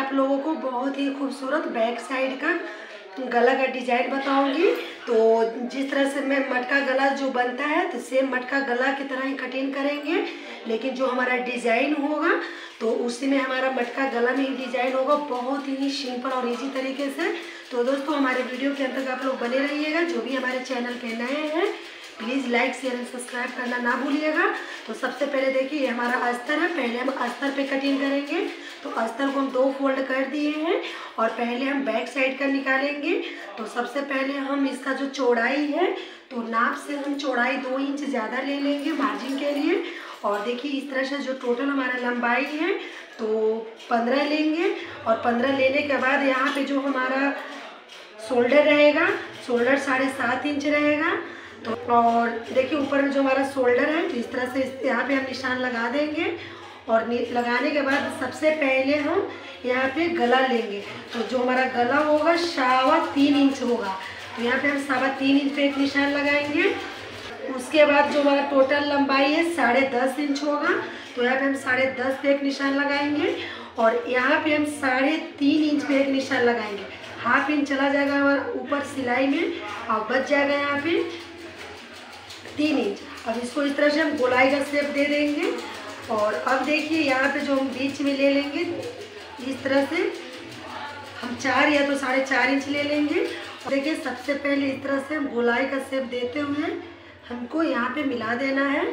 आप लोगों को बहुत ही खूबसूरत बैक साइड का गला का डिजाइन बताऊंगी। तो जिस तरह से मैं मटका गला जो बनता है तो सेम मटका गला की तरह ही कटिंग करेंगे, लेकिन जो हमारा डिजाइन होगा तो उसी में हमारा मटका गला में ही डिजाइन होगा, बहुत ही सिंपल और इजी तरीके से। तो दोस्तों हमारे वीडियो के अंत तक आप लोग बने रहिएगा। जो भी हमारे चैनल पे नए हैं please like share and subscribe करना ना भूलिएगा। तो सबसे पहले देखिए ये हमारा अस्तर है, पहले हम अस्तर पे कटिंग करेंगे। तो अस्तर को हम 2 फोल्ड कर दिए हैं और पहले हम बैक साइड का निकालेंगे। तो सबसे पहले हम इसका जो चौड़ाई है तो नाप से हम चौड़ाई 2 इंच ज़्यादा ले लेंगे मार्जिन के लिए। और देखिए इस तरह से जो टोटल हमारा लंबाई है तो 15 लेंगे। और 15 लेने के बाद यहाँ पे जो हमारा शोल्डर रहेगा, शोल्डर 7.5 इंच रहेगा। तो और देखिए ऊपर में जो हमारा शोल्डर है तो इस तरह से यहाँ पे हम निशान लगा देंगे। और लगाने के बाद सबसे पहले हम यहाँ पे गला लेंगे। तो जो हमारा गला होगा 3.25 इंच होगा। तो यहाँ पे हम 3.25 इंच पे एक निशान लगाएंगे। उसके बाद जो हमारा टोटल लंबाई है 10.5 इंच होगा। तो यहाँ पे हम 10.5 पे एक निशान लगाएंगे और यहाँ पे हम 3.5 इंच पे एक निशान लगाएंगे। हाफ इंच चला जाएगा हमारा ऊपर सिलाई में और बच जाएगा यहाँ पे 3 इंच। अब इसको इस तरह से हम गोलाई का शेप दे देंगे। और अब देखिए यहाँ पे जो हम बीच में ले लेंगे इस तरह से हम 4 या तो 4.5 इंच ले लेंगे। और देखिए सबसे पहले इस तरह से हम गोलाई का शेप देते हुए हमको यहाँ पे मिला देना है।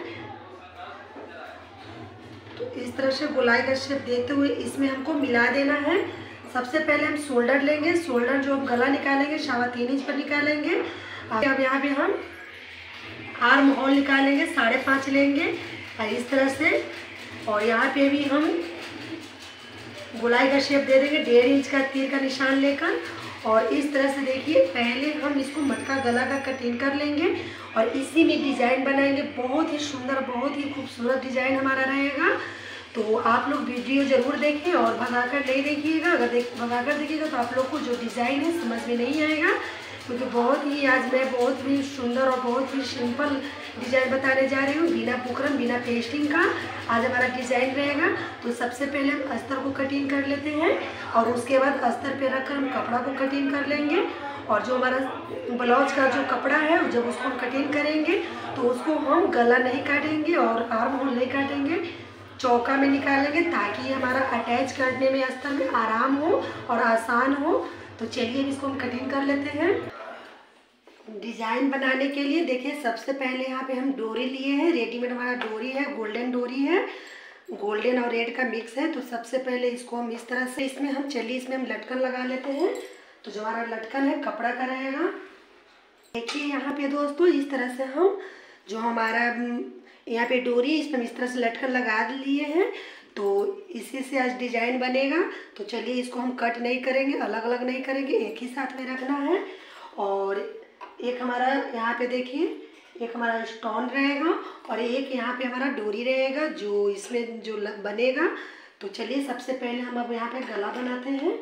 तो इस तरह से गोलाई का शेप देते हुए इसमें हमको मिला देना है। सबसे पहले हम शोल्डर लेंगे, शोल्डर जो हम गला निकालेंगे 3.25 इंच पर निकालेंगे। अब यहाँ पे हम आर्म होल निकालेंगे 5.5 लेंगे और इस तरह से। और यहाँ पे भी हम गोलाई का शेप दे देंगे 1.5 इंच का तीर का निशान लेकर। और इस तरह से देखिए पहले हम इसको मटका गला का कटिंग कर लेंगे और इसी में डिज़ाइन बनाएंगे। बहुत ही सुंदर बहुत ही खूबसूरत डिज़ाइन हमारा रहेगा। तो आप लोग वीडियो ज़रूर देखें और भगाकर नहीं देखिएगा। अगर भगाकर देखिएगा तो आप लोग को जो डिज़ाइन है समझ में नहीं आएगा, क्योंकि आज मैं बहुत ही सुंदर और बहुत ही सिंपल डिज़ाइन बताने जा रही हूँ, बिना बुकरम बिना पेस्टिंग का आज हमारा डिज़ाइन रहेगा। तो सबसे पहले हम अस्तर को कटिंग कर लेते हैं और उसके बाद अस्तर पे रखकर हम कपड़ा को कटिंग कर लेंगे। और जो हमारा ब्लाउज का जो कपड़ा है जब उसको हम कटिंग करेंगे तो उसको हम गला नहीं काटेंगे और आर्म होल नहीं काटेंगे, चौका में निकालेंगे ताकि हमारा अटैच करने में अस्तर में आराम हो और आसान हो। तो चलिए इसको हम कटिंग कर लेते हैं। डिज़ाइन बनाने के लिए देखिए सबसे पहले यहाँ पे हम डोरी लिए हैं, रेडीमेड हमारा डोरी है, गोल्डन डोरी है, गोल्डन और रेड का मिक्स है। तो सबसे पहले इसको हम इस तरह से इसमें हम लटकन लगा लेते हैं। तो जो हमारा लटकन है कपड़ा का रहेगा। देखिए यहाँ पे दोस्तों इस तरह से हम जो हमारा यहाँ पे डोरी इसमें इस तरह से लटकन लगा लिए हैं। तो इसी से आज डिज़ाइन बनेगा। तो चलिए इसको हम कट नहीं करेंगे, अलग अलग नहीं करेंगे, एक ही साथ में रखना है। और एक हमारा यहाँ पे देखिए एक हमारा स्टोन रहेगा और एक यहाँ पे हमारा डोरी रहेगा जो इसमें जो बनेगा। तो चलिए सबसे पहले हम अब यहाँ पे गला बनाते हैं।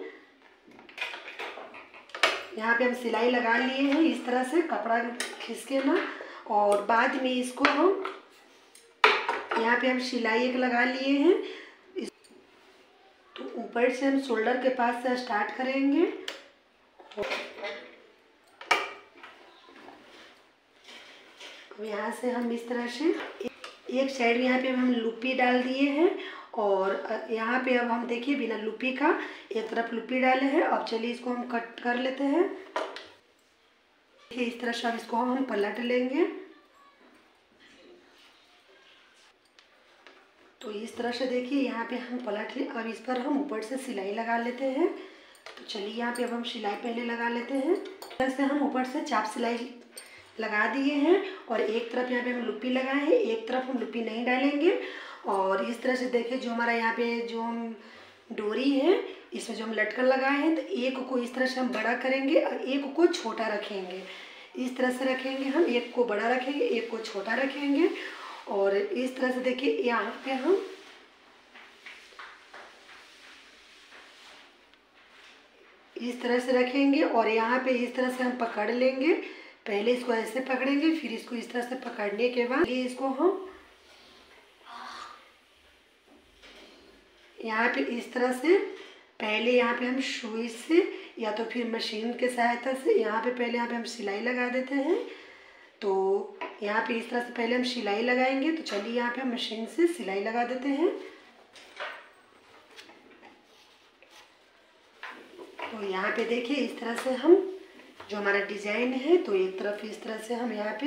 यहाँ पे हम सिलाई लगा लिए हैं इस तरह से कपड़ा खींच ना, और बाद में इसको हम यहाँ पे हम सिलाई एक लगा लिए हैं। तो ऊपर से हम शोल्डर के पास से स्टार्ट करेंगे। अब यहाँ से हम इस तरह से एक साइड यहाँ पे हम लुपी डाल दिए हैं और यहाँ पे अब हम देखिए बिना लुपी का एक तरफ लुपी डाले हैं। अब चलिए इसको हम कट कर लेते हैं। देखिए इस तरह से अब इसको हम पलट लेंगे। तो इस तरह से देखिए यहाँ पे हम पलट लें। अब इस पर हम ऊपर से सिलाई लगा लेते हैं। तो चलिए यहाँ पे अब हम सिलाई पहले लगा लेते हैं। इस तरह से हम ऊपर से चाप सिलाई लगा दिए हैं और एक तरफ यहाँ पे हम लुपी लगाए हैं, एक तरफ हम लुपी नहीं डालेंगे। और इस तरह से देखिए जो हमारा यहाँ पे जो हम डोरी है इसमें जो हम लटकन लगाए हैं तो एक को इस तरह से हम बड़ा करेंगे और एक को छोटा रखेंगे। इस तरह से रखेंगे हम, एक को बड़ा रखेंगे एक को छोटा रखेंगे। और इस तरह से देखिए यहाँ पे हम इस तरह से रखेंगे और यहाँ पे इस तरह से हम पकड़ लेंगे। पहले इसको ऐसे पकड़ेंगे फिर इसको इस तरह से पकड़ने के बाद इसको हम यहाँ पे इस तरह से पहले यहाँ पे हम सुई से या तो फिर मशीन के सहायता से यहाँ पे पहले यहाँ पे हम सिलाई लगा देते हैं। तो यहाँ पे इस तरह से पहले हम सिलाई लगाएंगे। तो चलिए यहाँ पे हम मशीन से सिलाई लगा देते हैं। तो यहाँ पे देखिए इस तरह से हम जो हमारा डिजाइन है, तो एक तरफ इस तरह से हम यहाँ पे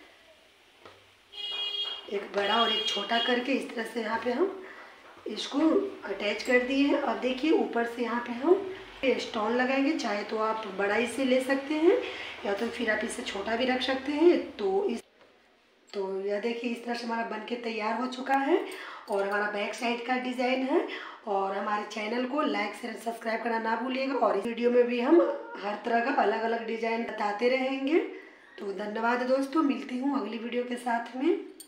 एक बड़ा और एक छोटा करके इस तरह से यहाँ पे हम इसको अटैच कर दिए हैं। अब देखिए ऊपर से यहाँ पे हम स्टोन लगाएंगे। चाहे तो आप बड़ा इसे ले सकते हैं या तो फिर आप इसे छोटा भी रख सकते हैं। तो यह देखिए इस तरह से हमारा बनके तैयार हो चुका है और हमारा बैक साइड का डिज़ाइन है। और हमारे चैनल को लाइक शेयर सब्सक्राइब करना ना भूलिएगा। और इस वीडियो में भी हम हर तरह का अलग अलग डिज़ाइन बताते रहेंगे। तो धन्यवाद दोस्तों, मिलती हूँ अगली वीडियो के साथ में।